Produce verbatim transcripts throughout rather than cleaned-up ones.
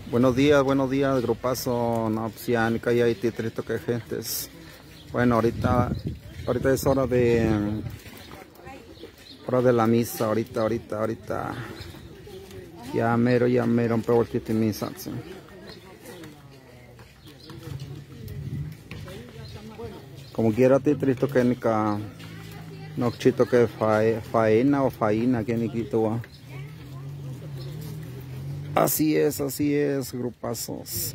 Buenos días, buenos días, grupazo. No, pues ya ni calle ahí, titrito que gentes. Bueno, ahorita, ahorita es hora de, hora de la misa, ahorita, ahorita, ahorita. Ya mero, ya mero, un peor que misa. ¿Sí? Como quiera, titrito que ni ca, no chito que faena o faina que ni quito. Así es, así es, grupazos.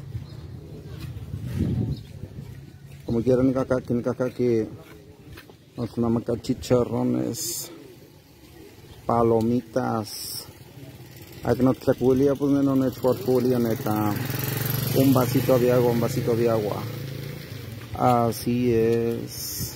Como quieran, ni caca, ni caca que nos nada chicharrones, palomitas. Hay que no te culia, pues no no es por culia, neta. Un vasito de agua, un vasito de agua. Así es.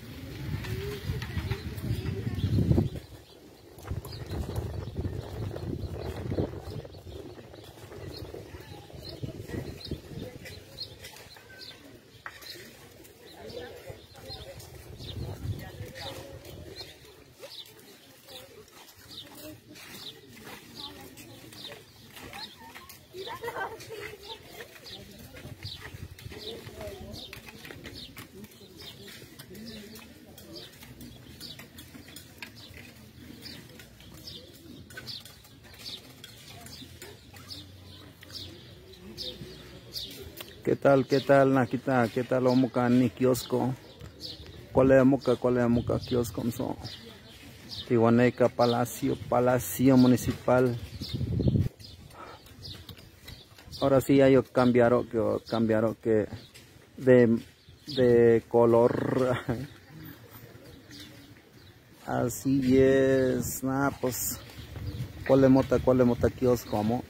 ¿Qué tal, qué tal, Nakita? ¿Qué tal, Omuka, ni kiosco? ¿Cuál es Omuka, cuál es Omuka, kiosco? Tihuaneca, Palacio, Palacio Municipal. Ahora sí, ya yo cambiaron, que cambiaron que de, de color. Así es, nada, pues, ¿cuál es mota, cuál es mota, kiosco, como?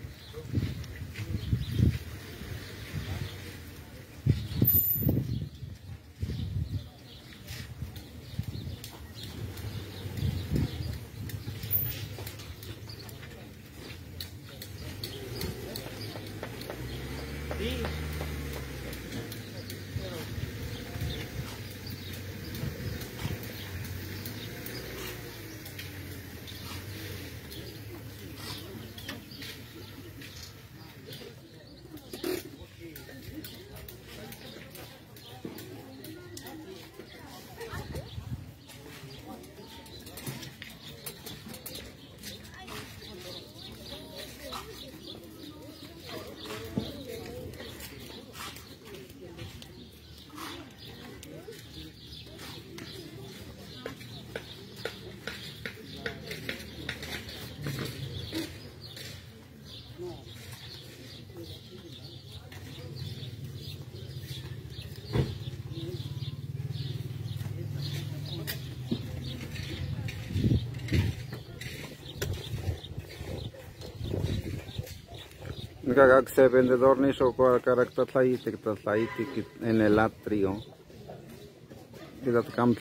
Se vendedor ni shoco carácter tlaiti, tlaiti en el atrio. Y la cam